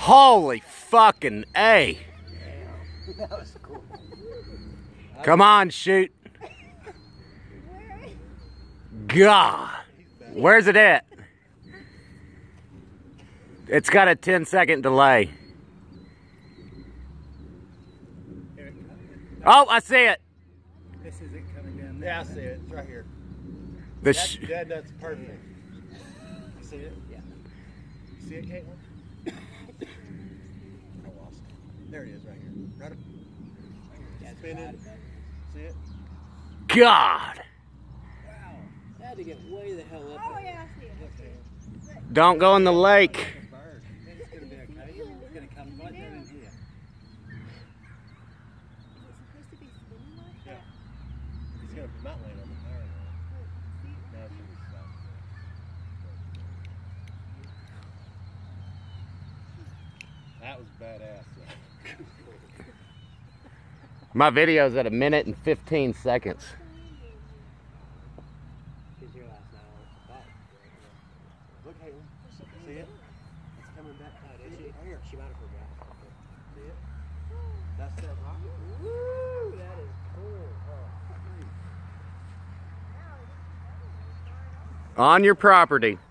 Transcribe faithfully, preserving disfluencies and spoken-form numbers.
Holy fucking A. That was cool. Come on, shoot. God. Where's it at? It's got a ten second delay. Oh, I see it. This is it coming down there. Yeah, I see it. It's right here. The that, sh that, that's perfect. You see it? Yeah. You see it, Caitlin? I lost it. There it is right here. Right up. Spin it. See it? God. Wow. I had to get way the hell up. Oh, yeah, I see it. Don't go in the lake. It's going to be okay. It's going to come right down in here. Supposed to be spinning like Yeah. that? It's going to not land on the tire. Now it's going to be stuck. That was badass. My video's at a minute and fifteen seconds. Look, Caitlin. See it? It's coming back. See it? Right here. She might have forgot. See it? That's that rocket. Woo! That is cool. Oh. On your property.